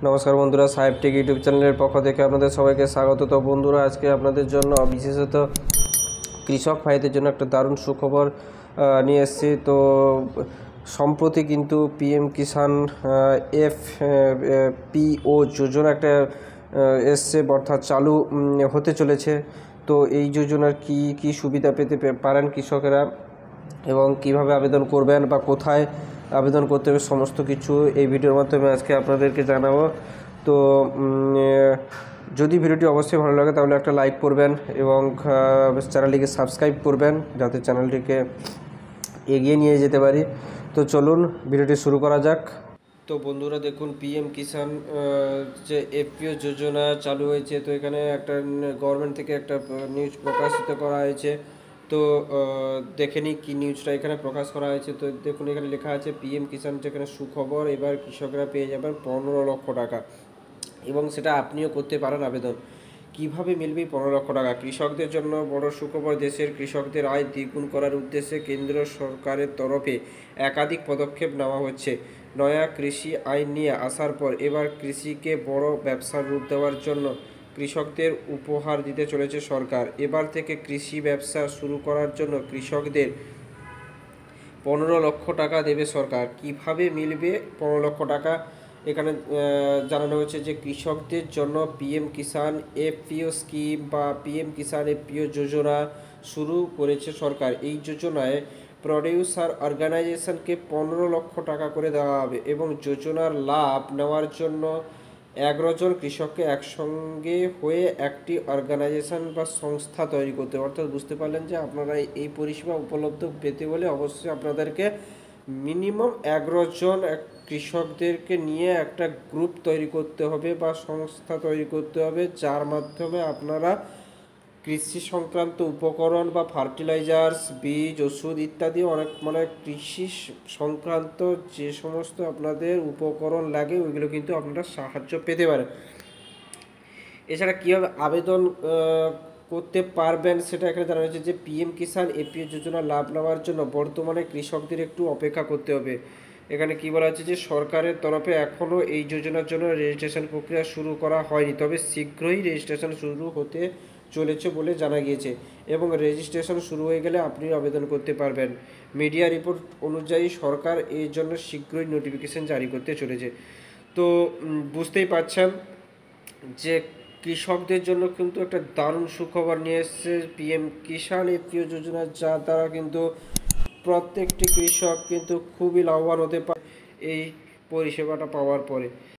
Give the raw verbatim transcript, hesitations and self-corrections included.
নমস্কার বন্ধুরা, সাহেব টেক ইউটিউব চ্যানেলের পক্ষ থেকে আপনাদের সবাইকে স্বাগত। তো বন্ধুরা, আজকে আপনাদের জন্য বিশেষত কৃষক ভাইদের জন্য একটা দারুণ সুখবর নিয়ে এসেছি। তো সম্প্রতি কিন্তু পিএম কিষাণ এফ পিও যোজনা একটা এসছে, অর্থাৎ চালু হতে চলেছে। তো এই যোজনার কি কি সুবিধা পেতে পারেন কৃষকেরা এবং কিভাবে আবেদন করবেন বা কোথায় আবেদন করতে হবে, সমস্ত কিছু এই ভিডিওর মাধ্যমে আজকে আপনাদেরকে জানাবো। তো যদি ভিডিওটি অবশ্যই ভালো লাগে তাহলে একটা লাইক করবেন এবং চ্যানেলটিকে সাবস্ক্রাইব করবেন যাতে চ্যানেলটিকে এগিয়ে নিয়ে যেতে পারি। তো চলুন ভিডিওটি শুরু করা যাক। তো বন্ধুরা দেখুন, পিএম কিষাণ যে এফপিও যোজনা চালু হয়েছে, তো এখানে একটা গভর্নমেন্ট থেকে একটা নিউজ প্রকাশিত করা হয়েছে। তো দেখে নিই কী নিউজটা এখানে প্রকাশ করা হয়েছে। তো দেখুন, এখানে লেখা আছে পিএম কিষাণ, যেখানে সুখবর, এবার কৃষকরা পেয়ে যাবেন পনেরো লক্ষ টাকা এবং সেটা আপনিও করতে পারেন আবেদন। কিভাবে মিলবে পনেরো লক্ষ টাকা? কৃষকদের জন্য বড় সুখবর। দেশের কৃষকদের আয় দ্বিগুণ করার উদ্দেশ্যে কেন্দ্র সরকারের তরফে একাধিক পদক্ষেপ নেওয়া হচ্ছে। নয়া কৃষি আইন নিয়ে আসার পর এবার কৃষিকে বড় ব্যবসার রূপ দেওয়ার জন্য কৃষকদের উপহার দিতে চলেছে সরকার। এবার থেকে কৃষি ব্যবসা শুরু করার জন্য কৃষকদের পনেরো লক্ষ টাকা দেবে সরকার। কিভাবে মিলবে পনেরো লক্ষ টাকা? এখানে জানানো হয়েছে যে কৃষকদের জন্য পিএম কিষাণ এফপিও স্কিম বা পিএম কিষাণ এফপিও যোজনা শুরু করেছে সরকার। এই যোজনায় প্রডিউসার অর্গানাইজেশনকে পনেরো লক্ষ টাকা করে দেওয়া হবে এবং যোজনার লাভ নেওয়ার জন্য এগারো জন কৃষককে একসঙ্গে হয়ে একটি অর্গানাইজেশন বা সংস্থা তৈরি করতে হবে। অর্থাৎ বুঝতে পারলেন যে আপনারা এই পরিষেবা উপলব্ধ পেতে হলে অবশ্যই আপনাদেরকে মিনিমাম এগারো জন কৃষকদেরকে নিয়ে একটা গ্রুপ তৈরি করতে হবে বা সংস্থা তৈরি করতে হবে, যার মাধ্যমে আপনারা কৃষি সংক্রান্ত উপকরণ বা ফার্টিলাইজার্স, বীজ, ওষুধ ইত্যাদি অনেক মানে কৃষি সংক্রান্ত যে সমস্ত আপনাদের উপকরণ লাগে ওইগুলো কিন্তু আপনারা সাহায্য পেতে পারেন। এছাড়া কীভাবে আবেদন করতে পারবেন সেটা এখানে জানা হয়েছে যে পিএম কিষাণ এপিও যোজনা লাভ নেওয়ার জন্য বর্তমানে কৃষকদের একটু অপেক্ষা করতে হবে। এখানে কী বলা হচ্ছে যে সরকারের তরফে এখনও এই যোজনার জন্য রেজিস্ট্রেশন প্রক্রিয়া শুরু করা হয়নি, তবে শীঘ্রই রেজিস্ট্রেশন শুরু হতে চলেছে বলে জানা গিয়েছে এবং রেজিস্ট্রেশন শুরু হয়ে গেলে আপনি আবেদন করতে পারবেন। মিডিয়া রিপোর্ট অনুযায়ী সরকার এর জন্য শীঘ্রই নোটিফিকেশন জারি করতে চলেছে। তো বুঝতেই পারছেন যে কৃষকদের জন্য কিন্তু একটা দারুণ সুখবর নিয়ে এসছে পিএম কিষাণ এফপিও যোজনা, যার দ্বারা কিন্তু প্রত্যেকটি কৃষক কিন্তু খুবই লাভবান হতে পারে এই পরিষেবাটা পাওয়ার পরে।